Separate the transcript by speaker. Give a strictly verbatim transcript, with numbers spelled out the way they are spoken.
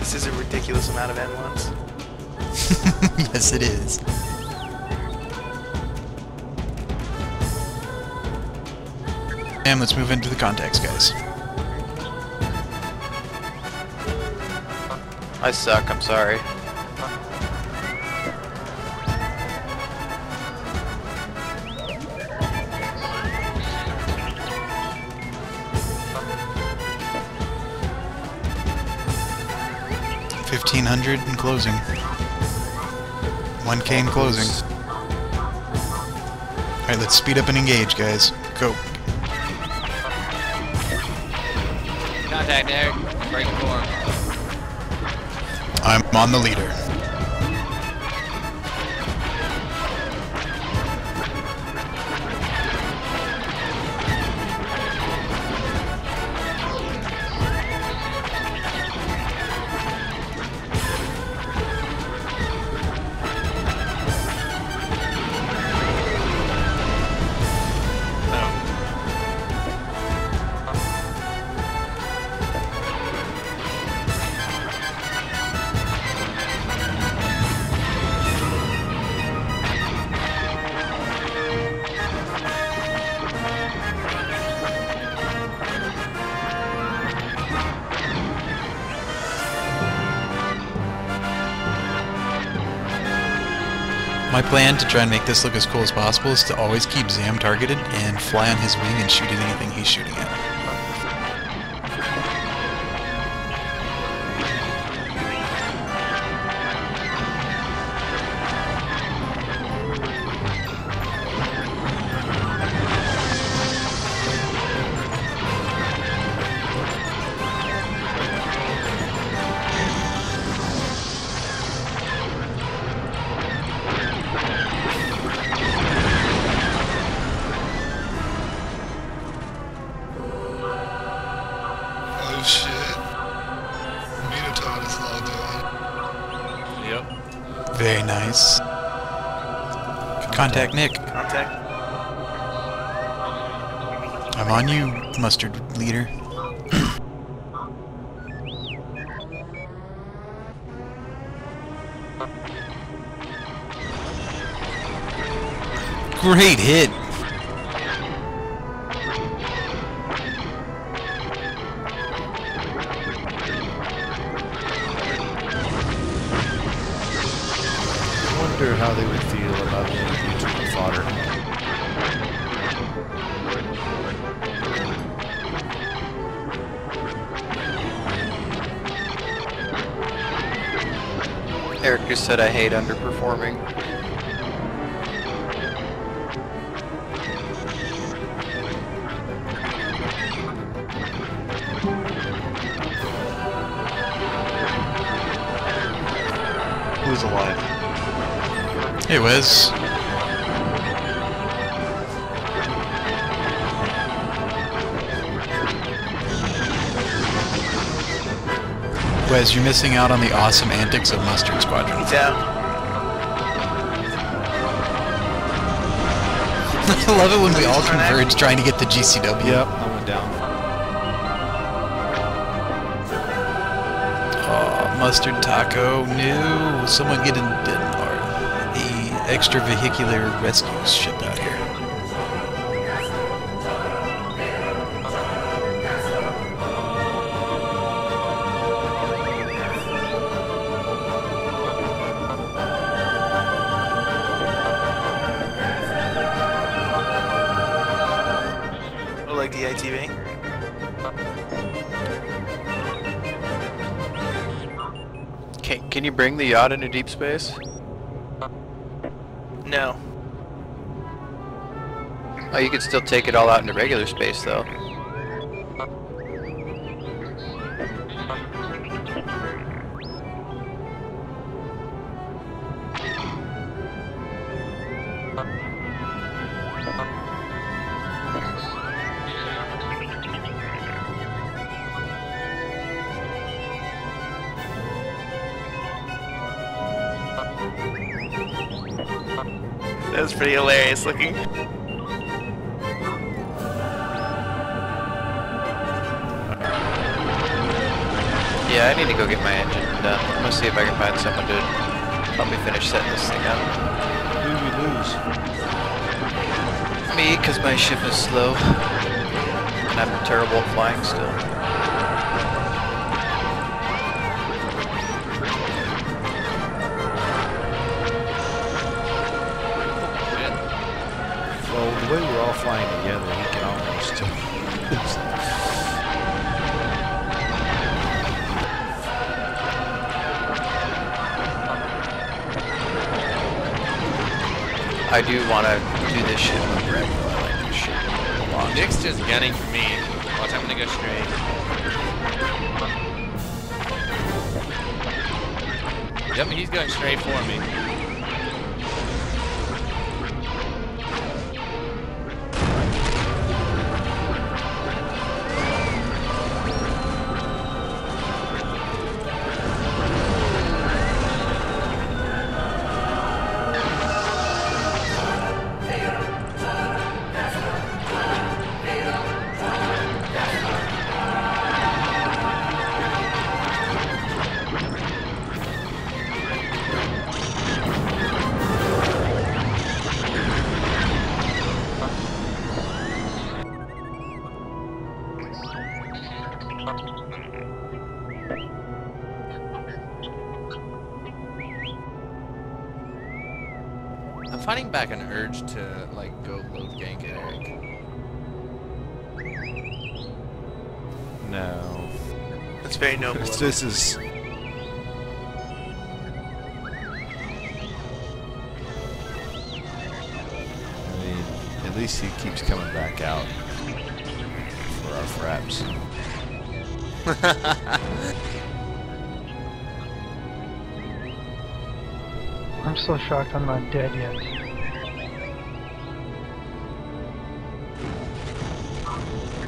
Speaker 1: This is a ridiculous amount of N ones.
Speaker 2: Yes, it is. And let's move into the contacts, guys.
Speaker 3: I suck, I'm sorry.
Speaker 2: fifteen hundred in closing. one K in closing. Alright, let's speed up and engage, guys. Go.
Speaker 4: Contact there. Break form.
Speaker 2: I'm on the leader. My plan to try and make this look as cool as possible is to always keep Zam targeted and fly on his wing and shoot at anything he's shooting at.
Speaker 5: Oh shit. Minotaur is logged on.
Speaker 4: Yep.
Speaker 2: Very nice. Contact Nick.
Speaker 1: Contact.
Speaker 2: I'm on you, mustard leader. Great hit.
Speaker 6: I wonder how they would feel about being YouTube fodder.
Speaker 3: Eric just said I hate underperforming.
Speaker 6: Who's alive?
Speaker 2: Hey, Wes. Wes, you're missing out on the awesome antics of Mustard Squadron.
Speaker 1: He's out.
Speaker 2: I love it when we all converge trying to get the G C W.
Speaker 6: Yep, I went down.
Speaker 2: Oh, Mustard Taco. No, someone get an, an or a extravehicular rescue ship out here.
Speaker 1: Like D I T V.
Speaker 3: Can, can you bring the yacht into deep space?
Speaker 1: No.
Speaker 3: Oh, you could still take it all out into regular space, though.
Speaker 1: That was pretty hilarious looking.
Speaker 3: Yeah, I need to go get my engine done. I'm gonna see if I can find someone to help me finish setting this thing up.
Speaker 6: Who did we lose?
Speaker 3: Me, because my ship is slow. And I'm terrible at flying still.
Speaker 6: Well, the way we're all flying together, he can almost...
Speaker 3: I do want to do this shit with Greg. I like this shit a lot.
Speaker 4: Nick's just gunning for me. Watch, I'm gonna go straight. Yep, he's going straight for me. I'm fighting back an urge to like go load gank at Eric.
Speaker 6: No.
Speaker 1: That's very noble.
Speaker 6: This, this is... I mean, at least he keeps coming back out for our fraps.
Speaker 7: I'm still shocked I'm not dead yet.